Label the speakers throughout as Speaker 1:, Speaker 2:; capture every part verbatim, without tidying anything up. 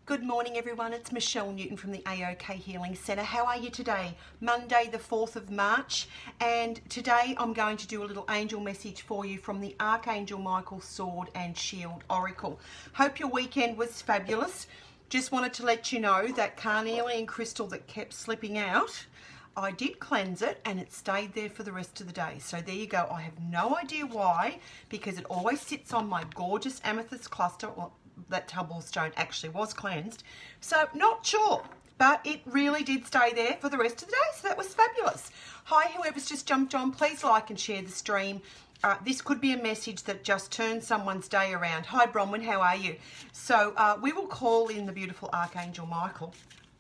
Speaker 1: Good morning everyone, it's Michelle Newton from the A O K Healing Centre. How are you today? Monday the fourth of March, and today I'm going to do a little angel message for you from the Archangel Michael Sword and Shield Oracle. Hope your weekend was fabulous. Just wanted to let you know that carnelian crystal that kept slipping out, I did cleanse it and it stayed there for the rest of the day. So there you go. I have no idea why, because it always sits on my gorgeous amethyst cluster. Well, that tubble stone actually was cleansed, so not sure, but it really did stay there for the rest of the day, so that was fabulous. Hi, whoever's just jumped on, please like and share the stream. Uh, this could be a message that just turns someone's day around. Hi Bronwyn, how are you? So uh, we will call in the beautiful Archangel Michael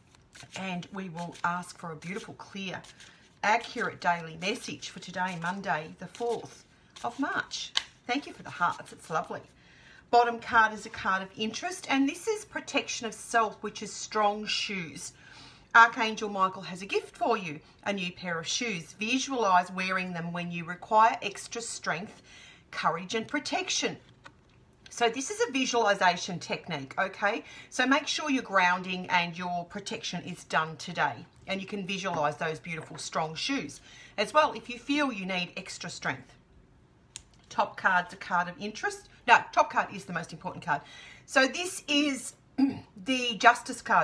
Speaker 1: and we will ask for a beautiful, clear, accurate daily message for today, Monday the fourth of March. Thank you for the hearts, it's lovely. Bottom card is a card of interest, and this is protection of self, which is strong shoes. Archangel Michael has a gift for you, a new pair of shoes. Visualize wearing them when you require extra strength, courage and protection. So this is a visualization technique, okay? So make sure your grounding and your protection is done today, and you can visualize those beautiful strong shoes as well if you feel you need extra strength. Top card's a card of interest. No, top card is the most important card. So this is the Justice card,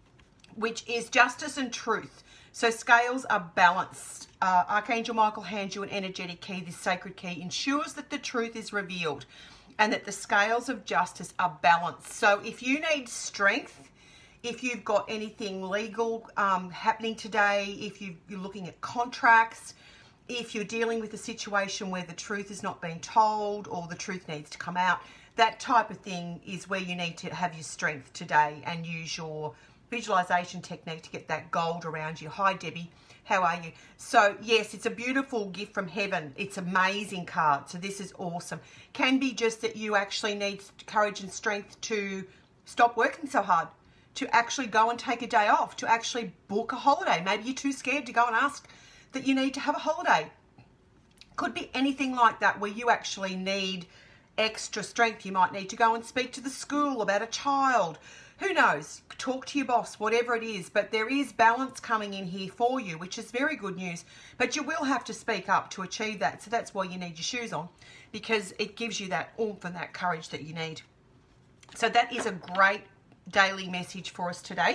Speaker 1: which is justice and truth. So scales are balanced. Uh, Archangel Michael hands you an energetic key. This sacred key ensures that the truth is revealed and that the scales of justice are balanced. So if you need strength, if you've got anything legal um, happening today, if you, you're looking at contracts, if you're dealing with a situation where the truth is not being told or the truth needs to come out, that type of thing is where you need to have your strength today and use your visualization technique to get that gold around you. Hi Debbie, how are you? So yes, it's a beautiful gift from heaven. It's an amazing card. So this is awesome. Can be just that you actually need courage and strength to stop working so hard, to actually go and take a day off, to actually book a holiday. Maybe you're too scared to go and ask that you need to have a holiday. Could be anything like that where you actually need extra strength. You might need to go and speak to the school about a child. Who knows? Talk to your boss, whatever it is. But there is balance coming in here for you, which is very good news. But you will have to speak up to achieve that. So that's why you need your shoes on, because it gives you that oomph and that courage that you need. So that is a great daily message for us today.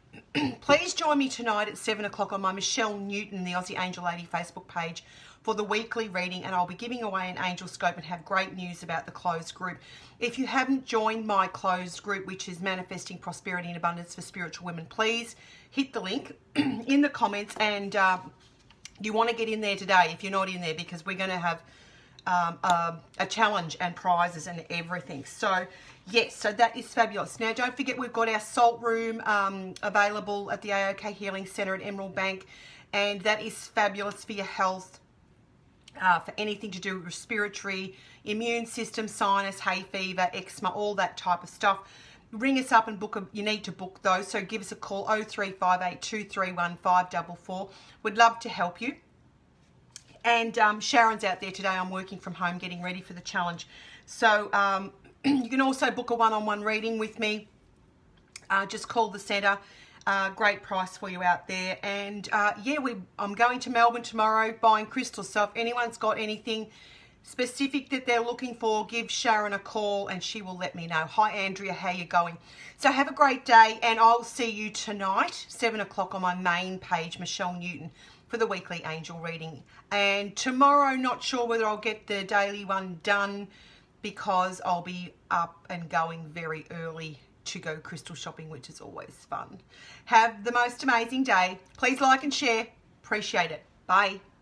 Speaker 1: Please join me tonight at seven o'clock on my Michelle Newton, the Aussie Angel Lady Facebook page for the weekly reading, and I'll be giving away an angel scope and have great news about the closed group. If you haven't joined my closed group, which is Manifesting Prosperity and Abundance for Spiritual Women, please hit the link in the comments, and uh, you want to get in there today if you're not in there, because we're going to have um, uh, a challenge and prizes and everything. So yes, so that is fabulous. Now, don't forget, we've got our salt room um, available at the A O K Healing Centre at Emerald Bank, and that is fabulous for your health, uh, for anything to do with respiratory, immune system, sinus, hay fever, eczema, all that type of stuff. Ring us up and book a, you need to book those, so give us a call, oh three five eight, two three one, five four four. We'd love to help you. And um, Sharon's out there today. I'm working from home getting ready for the challenge. So um, you can also book a one-on-one reading with me. Uh, just call the centre. Uh, great price for you out there. And uh, yeah, we, I'm going to Melbourne tomorrow buying crystals. So if anyone's got anything specific that they're looking for, give Sharon a call and she will let me know. Hi Andrea, how you going? So have a great day, and I'll see you tonight, seven o'clock on my main page, Michelle Newton, for the weekly angel reading. And tomorrow, not sure whether I'll get the daily one done, because I'll be up and going very early to go crystal shopping, which is always fun. Have the most amazing day. Please like and share. Appreciate it. Bye.